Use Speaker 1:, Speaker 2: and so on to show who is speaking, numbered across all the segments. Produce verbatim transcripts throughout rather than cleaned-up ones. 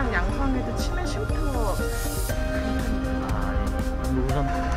Speaker 1: 양산이랑 양성에도 치매 쉼터
Speaker 2: 아, 우선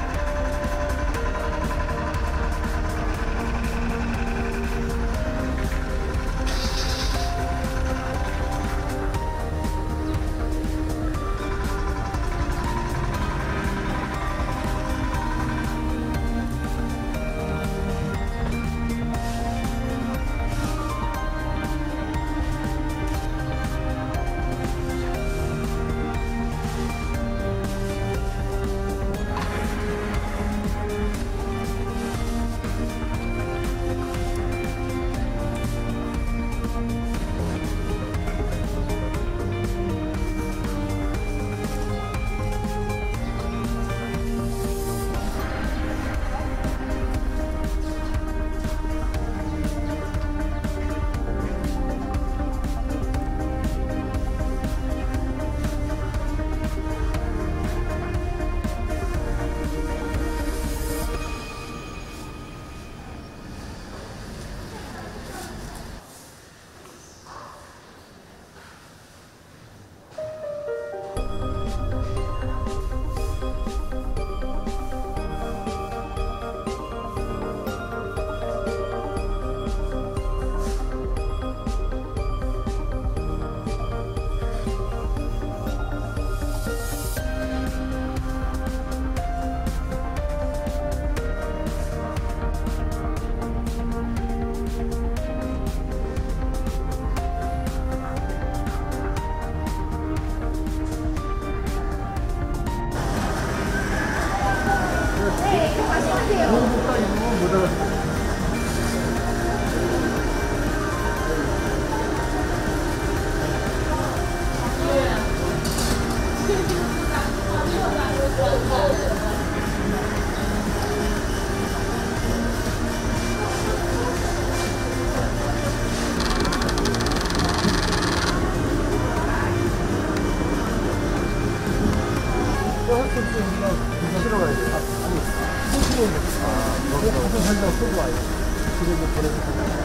Speaker 3: 쉬러 가야 돼. 아니, 소주로 아, 여기 가서 살려고 소주 와요. 집에 이제 보내서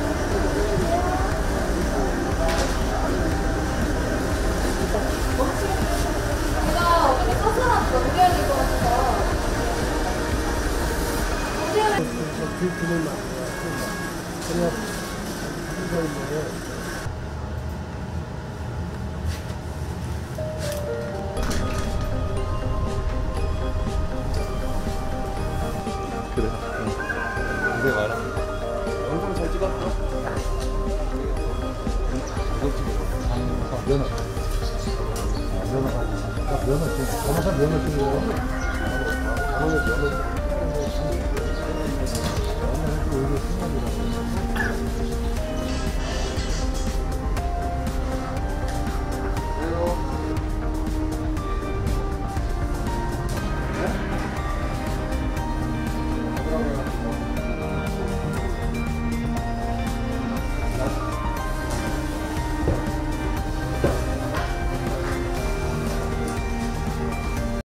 Speaker 4: 제가 어떻게 서스라도 넘겨야 될 것 같아서.
Speaker 3: 그 그늘만 그래야 가서 있는데.
Speaker 2: 그래. 응. 그래 말아.
Speaker 3: 영상 잘 찍었어?
Speaker 2: 이거 찍어.
Speaker 3: 아, 면허. 아, 면허가. 나 면허 지금 변호사 면허 중이에요. 면허 면허. 면허 왜 이렇게 생각이 나?